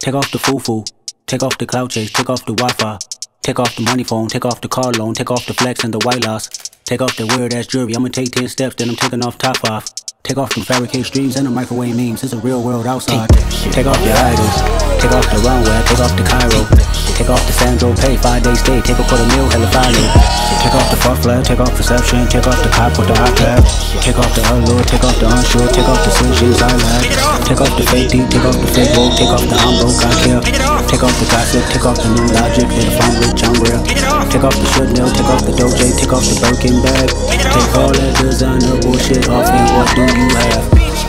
Take off the foo-foo, take off the cloud chase, take off the Wi-Fi. Take off the money phone, take off the car loan, take off the flex and the white loss. Take off the weird ass jewelry, I'ma take 10 steps, then I'm taking off top 5. Take off them fabricated streams and the microwave memes, it's a real world outside. Take off your idols, take off the runway, take off the Cairo. Take off the Sandro Pay, 5-day stay, take a $250,000, hella fire. Take off the fuck flag, take off perception, take off the cop with the iPad. Take off the allure, take off the unsure, take off the decisions I lack. Take off the fake deep, take off the fake woke, take off the I'm broke, I care. Take off the gossip, take off the new logic, with the phone rich, I'm real. Take off the Chanel, take off the Doja, take off the Birkin bag. Take all that designer bullshit off and what do you have?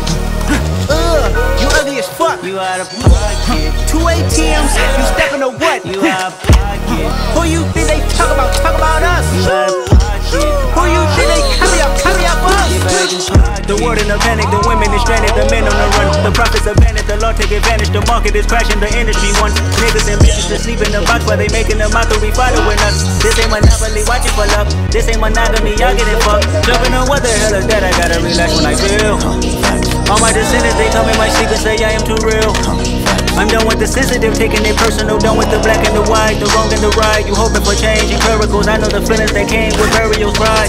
You ugly as fuck. You out of pocket. 2 ATMs, you stepping to what? You out of pocket. Who you think they talk about? Talk about us. You out of pocket. Who you think they copy up us? The world in a panic, the women is stranded, the men on the run. The profits are vanished, the law take advantage. The market is crashing, the industry wants niggas and bitches to sleep in the box while they making a mockery following us. This ain't monopoly, watch it for love. This ain't monogamy, y'all getting fucked. Jumping on what the hell is that? I gotta relax when I feel. All my descendants, they tell me my secrets, say I am too real. I'm done with the sensitive, taking it personal. Done with the black and the white, the wrong and the right. You hoping for change and miracles. I know the feelings that came with burials, pride.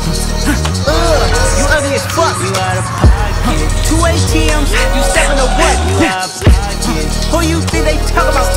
You ugly as fuck. You out of pocket. 2 ATMs, you stepping to what? You out of pocket. Who you think they talk about?